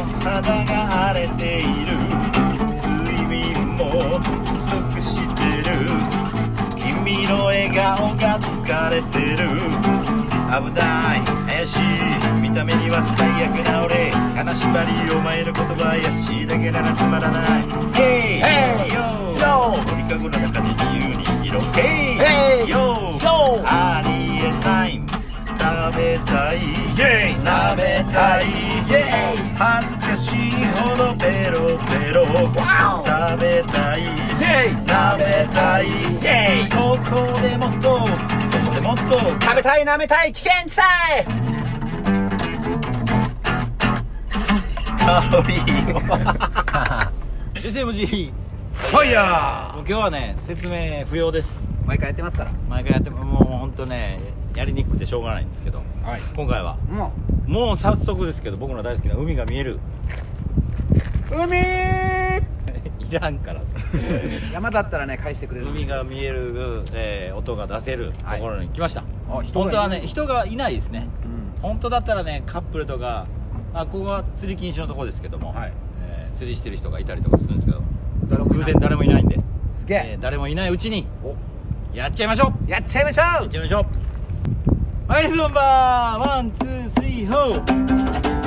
肌が荒れている、睡眠も不足してる、君の笑顔が疲れてる、危ない怪しい見た目には最悪な俺、金縛りお前の言葉怪しいだけならつまらない。ヘイヘイヨー、鳥かごの中で自由に色、ヘイヘイヨー、ありえない食べたい舐めたい、恥ずかしいほどペロペロ食べたい舐めたい、ここでもっとそこでもっと食べたい舐めたい危険地帯。 香り SMG ファイヤー。もう今日はね説明不要です。 毎回やってますから。 毎回やってもうほんとねやりにくくてしょうがないんですけど、はい、今回はもう早速ですけど僕の大好きな海が見える海いらんから山だったらね返してくれる。 海が見える、音が出せるところに来ました、 はい、 本当はね人がいないですね、本当だったらねカップルとか、ここは釣り禁止のところですけども、はい、釣りしてる人がいたりとかするんですけど偶然誰もいないんで、 すげえ、 誰もいないうちにやっちゃいましょう。 やっちゃいましょう。 やっちゃいましょう。はい、レッスンナンバーワンツースリーフォー。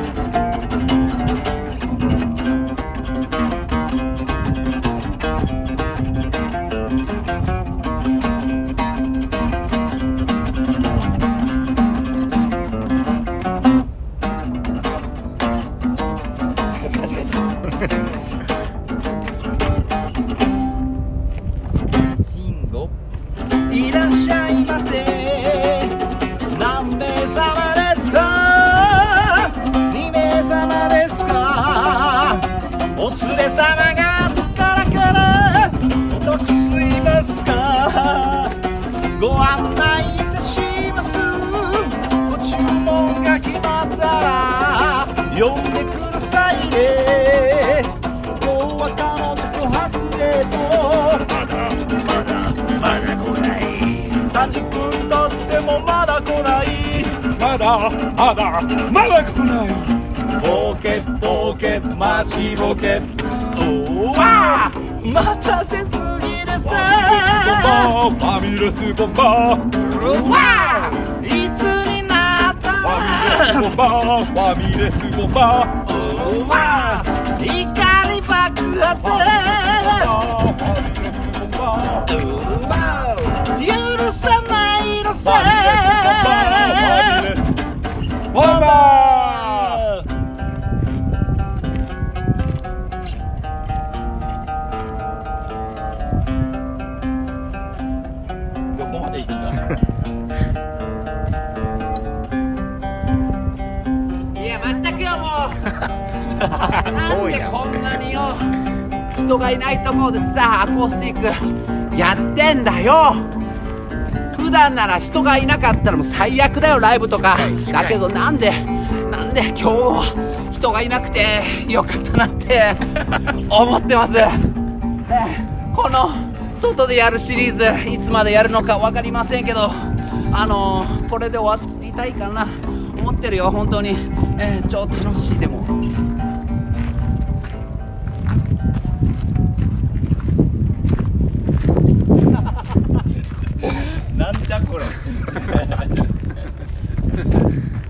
いらっしゃいませ。何名様ですか。2名様ですか。お連れ様がからお得すいますか。ご案内いたします。ご注文が決まったら呼んでくださいね。今日は彼女と外れとまだ来ない。30分経ってもまだ来ない。まだ来ない。ボケボケ待ちボケ、おわ待たせすぎです。ファミレスボンバー、うわいつになった。ファミレスボンバー、ファミレスボンバー、うわ怒り爆発。許さないのさ。ボンバー。どこまで行くんだ。 いや全くよもうなんでこんなによ人がいないところでさアコースティックやってんだよ。普段なら人がいなかったらもう最悪だよライブとか。だけどなんで今日は人がいなくてよかったなって思ってます。この外でやるシリーズいつまでやるのか分かりませんけどこれで終わりたいかな思ってるよ本当に。超楽しい。でもなんじゃこれ